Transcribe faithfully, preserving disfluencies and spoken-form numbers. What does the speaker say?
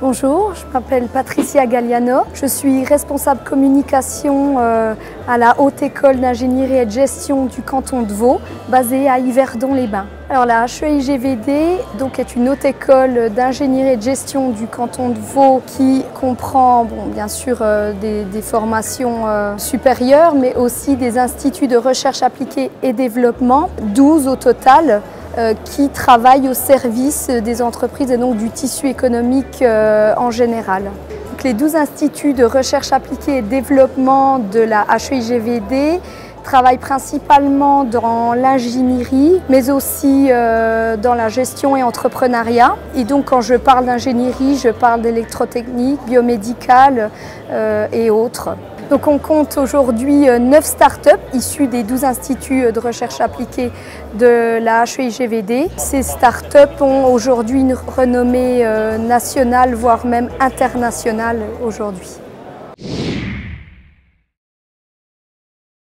Bonjour, je m'appelle Patricia Galliano. Je suis responsable communication euh, à la Haute École d'ingénierie et de gestion du canton de Vaud, basée à Yverdon-les-Bains. Alors la H E I G V D donc, est une haute école d'ingénierie et de gestion du canton de Vaud qui comprend bon, bien sûr euh, des, des formations euh, supérieures, mais aussi des instituts de recherche appliquée et développement, douze au total, Euh, qui travaillent au service des entreprises et donc du tissu économique euh, en général. Donc, les douze instituts de recherche appliquée et développement de la H E I G V D travaillent principalement dans l'ingénierie, mais aussi euh, dans la gestion et entrepreneuriat. Et donc quand je parle d'ingénierie, je parle d'électrotechnique, biomédicale euh, et autres. Donc on compte aujourd'hui neuf startups issues des douze instituts de recherche appliquée de la H E I G V D. Ces startups ont aujourd'hui une renommée nationale, voire même internationale aujourd'hui.